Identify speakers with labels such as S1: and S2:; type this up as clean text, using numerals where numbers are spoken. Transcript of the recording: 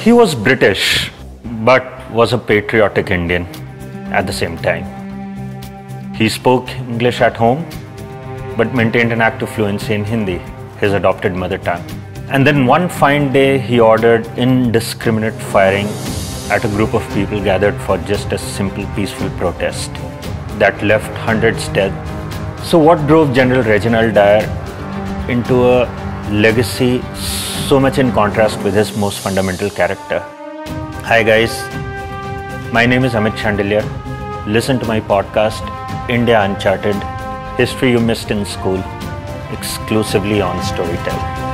S1: He was British, but was a patriotic Indian at the same time. He spoke English at home, but maintained an active fluency in Hindi, his adopted mother tongue. And then one fine day, he ordered indiscriminate firing at a group of people gathered for just a simple peaceful protest that left hundreds dead. So what drove General Reginald Dyer into a legacy so much in contrast with his most fundamental character? Hi guys, my name is Amit Chandelier. Listen to my podcast, India Uncharted, History You Missed in School, exclusively on Storytel.